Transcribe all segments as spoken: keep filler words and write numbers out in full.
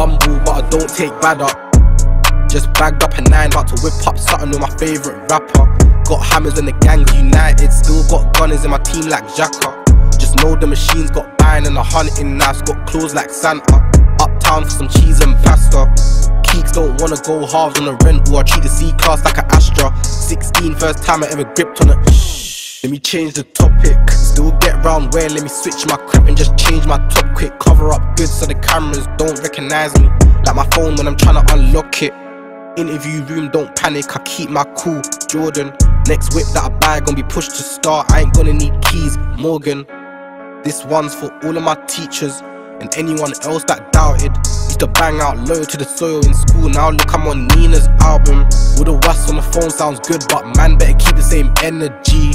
humble, but I don't take bad up. Just bagged up a nine, about to whip up something with my favourite rapper. Got hammers and the gang's united, still got gunners in my team like Xhaka. Just know the machine's got buying and a hunting knives, got claws like Santa. Uptown for some cheese and pasta. Keeks don't wanna go halves on the rent, or I treat the C-class like an Astra. sixteen, first time I ever gripped on it. Shh. Let me change the topic. Still get round where, let me switch my crip and just change my top quick. Cover up good so the cameras don't recognise me. Like my phone when I'm trying to unlock it. Interview room, don't panic, I keep my cool. Jordan, next whip that I buy gon' be pushed to start. I ain't gonna need keys, Morgan. This one's for all of my teachers and anyone else that doubted. Used to bang out low to the soil in school, now look I'm on Nina's album. With the was on the phone sounds good, but man better keep the same energy.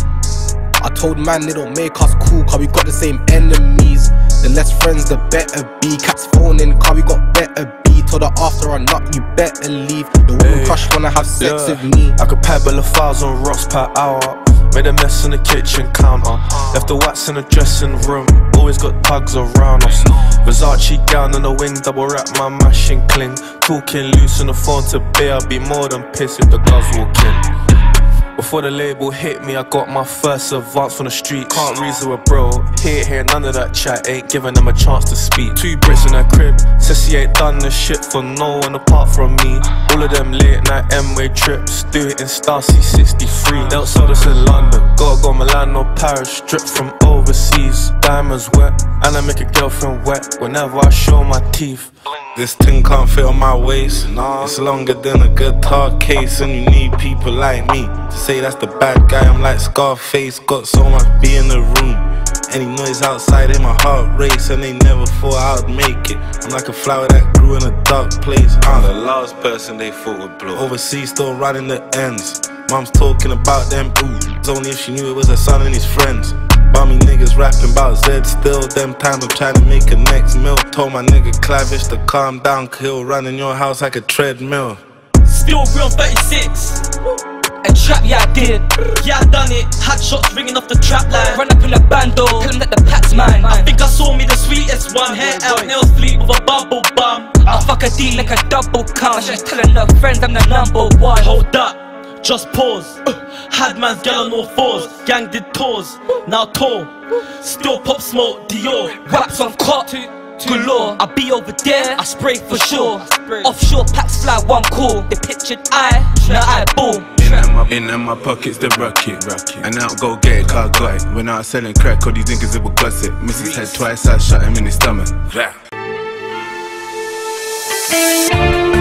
I told man they don't make us cool, cause we got the same enemies. The less friends the better be. Cats phoning, cause we got better be. Told her after or not, you better leave. The woman crush wanna have sex yeah. with me. I could pebble a thousand rocks per hour. Made a mess in the kitchen counter. Left the wax in the dressing room. Always got thugs around us. Versace gown on the wing, double wrap my mashing cling. Talking loose on the phone to beer, I'd be more than pissed if the girls walk in. Before the label hit me, I got my first advance from the street. Can't reason with bro, here, here, none of that chat. Ain't giving them a chance to speak. Two bricks in her crib, says she ain't done this shit for no one apart from me. All of them late night M-way trips, do it in Star C sixty-three. They'll sell this in London, gotta go Milan or Paris. Drip from overseas, diamonds wet, and I make a girlfriend wet whenever I show my teeth. This thing can't fit on my waist. Nah. It's longer than a guitar case, and you need people like me to say that's the bad guy. I'm like Scarface, got so much B in the room. Any noise outside in my heart race, and they never thought I'd make it. I'm like a flower that grew in a dark place. I'm the last person they thought would blow. Overseas still running the ends. Mom's talking about them ooh. Only if she knew it was her son and his friends. Bummy niggas rapping about Z still. Them times I'm trying to make a next meal. Told my nigga Clavish to calm down, cause he'll run in your house like a treadmill. Still real thirty-six. And trap, yeah I did. Yeah I done it. Had shots ringing off the trap line. Run up in a bando, tell him that the pack's mine. I think I saw me the sweetest one. Hair out, nails fleet with a bubble bum. I fuck a D like a double count. She's telling her friends I'm the number one. Hold up. Just pause. uh, Had man's gal on all fours. Gang did tours, now tour. Still pop smoke, Dior. Raps on cop, galore. I be over there, I spray for sure. Offshore packs fly one call. They pictured eye, now I boom. In and my pockets the rocket, and out go get it, car got it. When I was selling crack, all these niggas it would gossip. Missus head twice, I shot him in his stomach.